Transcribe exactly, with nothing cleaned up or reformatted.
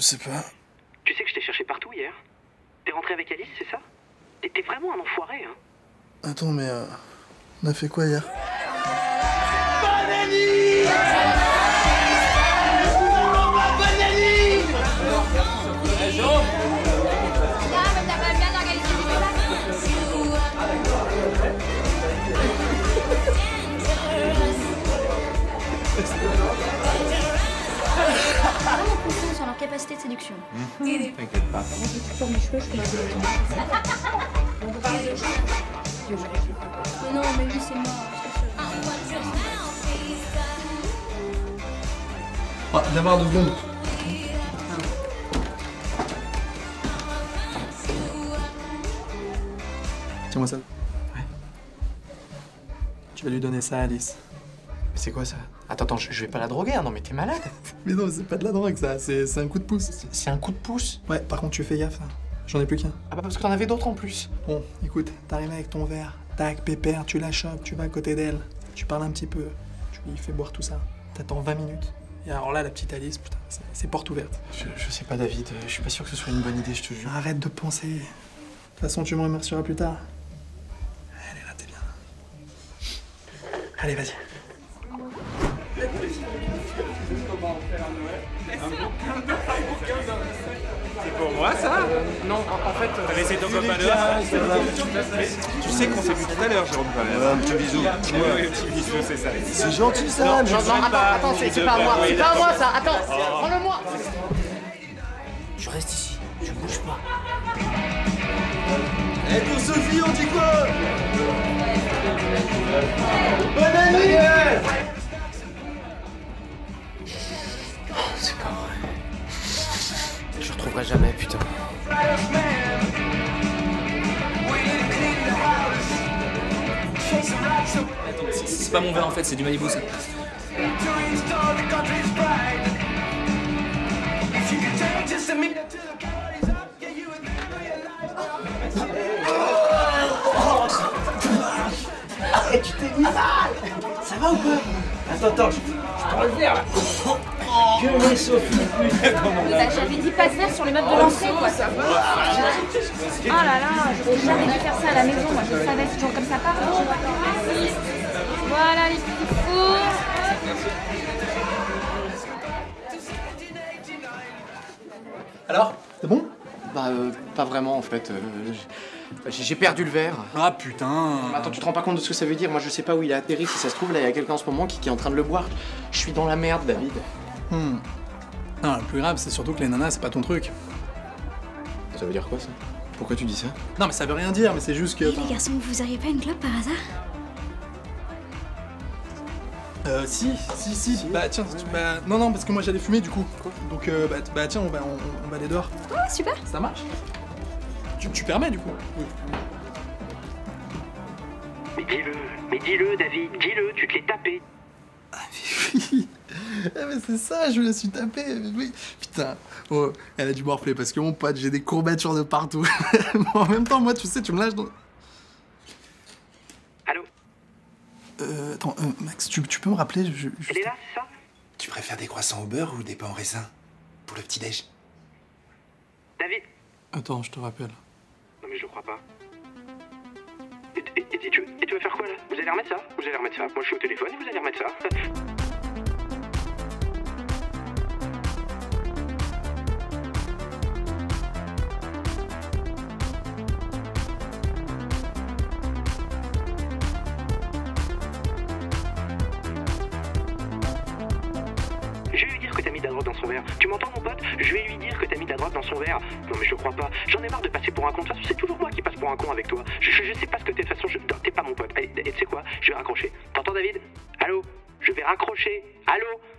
sais pas. Tu sais que je t'ai cherché partout hier? T'es rentré avec Alice, c'est ça? T'es t'es vraiment un enfoiré, hein? Attends, mais euh, on a fait quoi hier? Banani! Banani! Jérôme! Là, mais t'as pas bien organisé les confiance sur leur capacité de séduction. Mmh. T'inquiète pas. Pour mes cheveux, je fais On peut parler de Mais non, mais lui, c'est mort. Ah, d'abord deux secondes. Tiens-moi ça. Ouais. Tu vas lui donner ça à Alice. C'est quoi ça? Attends, attends, je, je vais pas la droguer, hein. Non mais t'es malade? Mais non, c'est pas de la drogue ça, c'est un coup de pouce. C'est un coup de pouce? Ouais, par contre tu fais gaffe, hein. J'en ai plus qu'un. Ah bah parce que t'en avais d'autres en plus. Bon, écoute, t'arrives avec ton verre, tac, pépère, tu la chopes, tu vas à côté d'elle, tu parles un petit peu, tu lui fais boire tout ça. T'attends vingt minutes. Et alors là, la petite Alice, putain, c'est porte ouverte. Je, je sais pas, David, je suis pas sûr que ce soit une bonne idée, je te jure. Arrête de penser. De toute façon, tu me remercieras plus tard. Allez, là, t'es bien. Allez, vas-y. C'est pour moi ça? Non, en, en fait... T'as laissé ton copain dehors? Tu sais qu'on s'est vu tout à l'heure, Jérôme, quand même. Un petit bisou. Oui, petit bisou, c'est ça. C'est gentil, ça. Non, non, non, attends, attends, c'est pas à moi, c'est pas à moi, ça. Attends, Oh. prends-le-moi. Je reste ici, je bouge pas. Eh, pour Sophie, on dit quoi? Bonne année! C'est pas vrai. Je retrouverai jamais, putain. C'est pas mon verre en fait, c'est du Malibu ça. Arrête, tu t'es mis mal! Ça va ou pas? Attends, attends, je, je prends le verre là! Que les Sophie! Bah, j'avais dit pas de verre sur les meubles de l'entrée, quoi. Oh là là, j'aurais jamais dû faire ça à la maison, moi je savais, c'est toujours comme ça part. Voilà les petits fours. Alors, c'est bon? Bah, euh, pas vraiment en fait. Euh, j'ai j'ai perdu le verre. Ah putain. Attends, tu te rends pas compte de ce que ça veut dire? Moi, je sais pas où il a atterri. Si ça se trouve, là, il y a quelqu'un en ce moment qui, qui est en train de le boire. Je suis dans la merde, David. Hmm. Non, le plus grave, c'est surtout que les nanas, c'est pas ton truc. Ça veut dire quoi, ça? Pourquoi tu dis ça? Non, mais ça veut rien dire, mais c'est juste que... Et les garçons, vous auriez pas une clope par hasard? Euh, si, si, si, bah tiens, tu- bah, non, non, parce que moi j'allais fumer du coup. Donc, euh, bah, t- bah tiens, on va, on, on va aller dehors. Ouais, super. Ça marche? Tu, tu permets du coup? Oui. Mais dis-le, mais dis-le, David, dis-le, tu te l'es tapé. Ah, mais oui! Ah, mais c'est ça, je me la suis tapé, mais oui! Putain, oh, elle a dû morfler parce que mon pote, j'ai des courbatures de partout. Mais en même temps, moi, tu sais, tu me lâches dans. Allô? Euh, attends, euh, Max, tu, tu peux me rappeler? Je, je- Elle est là, c'est ça? Tu préfères des croissants au beurre ou des pains au raisin? Pour le petit-déj. David? Attends, je te rappelle. Non mais je crois pas. Et, et- et- et tu, et tu veux faire quoi là? Vous allez remettre ça? Vous allez remettre ça? Moi je suis au téléphone et vous allez remettre ça? Je vais lui dire que t'as mis de la drogue dans son verre. Tu m'entends mon pote? Je vais lui dire que t'as mis de la drogue dans son verre. Non mais je crois pas. J'en ai marre de passer pour un con. De toute façon, c'est toujours moi qui passe pour un con avec toi. Je, je, je sais pas ce que t'es. De toute façon, je... t'es pas mon pote. Allez, et tu sais quoi? Je vais raccrocher. T'entends David? Allô? Je vais raccrocher. Allô?